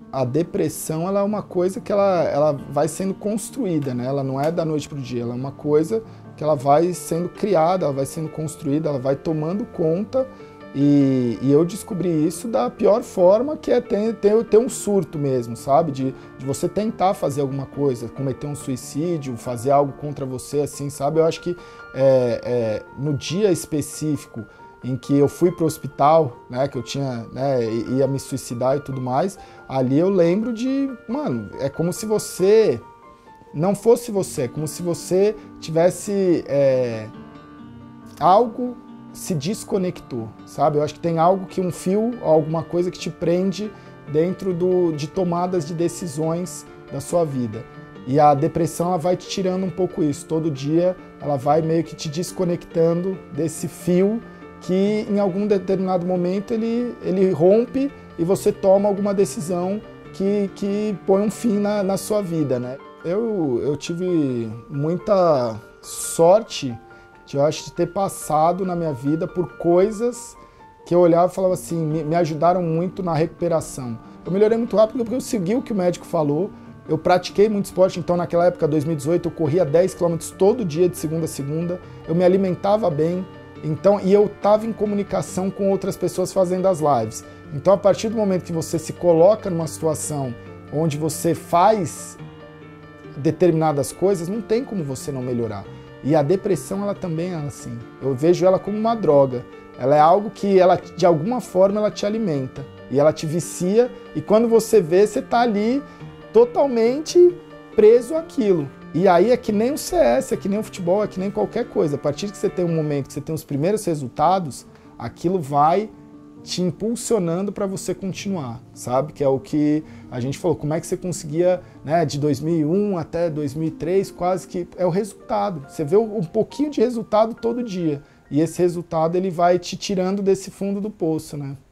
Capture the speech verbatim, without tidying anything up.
A depressão, ela é uma coisa que ela, ela vai sendo construída, né? Ela não é da noite para o dia, ela é uma coisa que ela vai sendo criada, ela vai sendo construída, ela vai tomando conta, e, e eu descobri isso da pior forma, que é ter, ter, ter um surto mesmo, sabe? De, de você tentar fazer alguma coisa, cometer um suicídio, fazer algo contra você, assim, sabe? Eu acho que é, é, no dia específico em que eu fui para o hospital, né, que eu tinha, né, ia me suicidar e tudo mais, ali eu lembro de, mano, é como se você não fosse você, é como se você tivesse, é, algo se desconectou, sabe? Eu acho que tem algo que um fio, alguma coisa que te prende dentro do, de tomadas de decisões da sua vida. E a depressão, ela vai te tirando um pouco isso, todo dia ela vai meio que te desconectando desse fio que em algum determinado momento ele, ele rompe e você toma alguma decisão que, que põe um fim na, na sua vida, né? Eu, eu tive muita sorte de, eu acho, de ter passado na minha vida por coisas que eu olhava e falava assim, me, me ajudaram muito na recuperação. Eu melhorei muito rápido porque eu segui o que o médico falou, eu pratiquei muito esporte, então naquela época, dois mil e dezoito, eu corria dez quilômetros todo dia de segunda a segunda, eu me alimentava bem, então, e eu estava em comunicação com outras pessoas fazendo as lives. Então, a partir do momento que você se coloca numa situação onde você faz determinadas coisas, não tem como você não melhorar. E a depressão, ela também é assim. Eu vejo ela como uma droga. Ela é algo que, ela, de alguma forma, ela te alimenta. E ela te vicia, e quando você vê, você está ali totalmente preso àquilo. E aí é que nem o C S, é que nem o futebol, é que nem qualquer coisa. A partir que você tem um momento que você tem os primeiros resultados, aquilo vai te impulsionando para você continuar, sabe? Que é o que a gente falou, como é que você conseguia, né, de dois mil e um até dois mil e três, quase que é o resultado. Você vê um pouquinho de resultado todo dia. E esse resultado, ele vai te tirando desse fundo do poço, né?